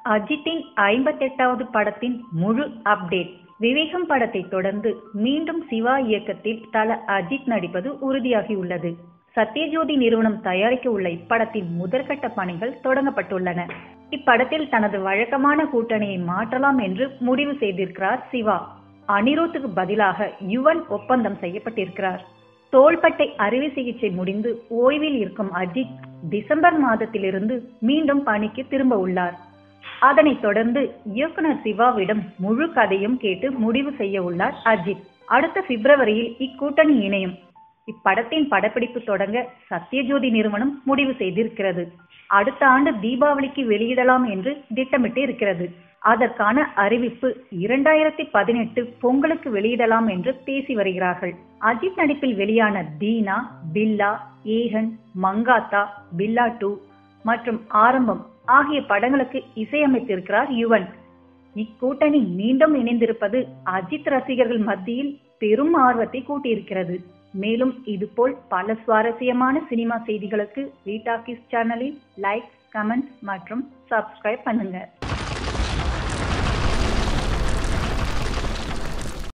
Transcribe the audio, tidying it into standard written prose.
அஜித்தின் 58வது படத்தின் முழு அப்டேட். விவேகம் படத்தை தொடர்ந்து மீண்டும் சிவா இயக்கத்தில் தல அஜித் நடிப்பது உறுதியாகியுள்ளது. சத்யஜோதி நிறுவனம் தயாரிக்க உள்ள இப்படத்தின் முதற்கட்ட பணிகள் தொடங்கப்பட்டுள்ளன. இப்படத்தில் தனது வழக்கமான கூட்டணியை மாற்றலாம் என்று முடிவு செய்திருக்கிறார் சிவா. அனிருத்துக்கு பதிலாக யுவன் ஒப்பந்தம் செய்யப்பட்டிருக்கிறார். தோள்பட்டை அறுவை சிகிச்சை முடிந்து ஓய்வில் இருக்கும் அஜித் டிசம்பர் மாதத்திலிருந்து மீண்டும் பணிக்கு திரும்ப உள்ளார். அதனைத் தொடர்ந்து இயக்குனர் சிவாவிடம் முழு கதையும் கேட்டு முடிவு செய்ய உள்ளார் அஜித். அடுத்த பிப்ரவரியில் இக்கூட்டணி இணையும். இப்படத்தின் படப்பிடிப்பு தொடங்க சத்யஜோதி நிறுவனம் முடிவு செய்திருக்கிறது. அடுத்த ஆண்டு தீபாவளிக்கு வெளியிடலாம் என்று திட்டமிட்டு இருக்கிறது. அதற்கான அறிவிப்பு 2018 பொங்கலுக்கு வெளியிடலாம் என்று பேசி வருகிறார்கள். அஜித் நடிப்பில் வெளியான தீனா, பில்லா, ஏகன், மங்காத்தா, பில்லா 2 மற்றும் ஆரம்பம் ஆகிய படங்களுக்கு இசையமைத்திருக்கிறார் யுவன். இக்கூட்டணி மீண்டும் இணைந்திருப்பது அஜித் ரசிகர்கள் மத்தியில் பெரும் ஆர்வத்தை கூட்டியிருக்கிறது. மேலும் இதுபோல் பல சுவாரஸ்யமான சினிமா செய்திகளுக்கு வி டாக்கீஸ் சேனலில் லைக், கமெண்ட் மற்றும் சப்ஸ்கிரைப் பண்ணுங்க.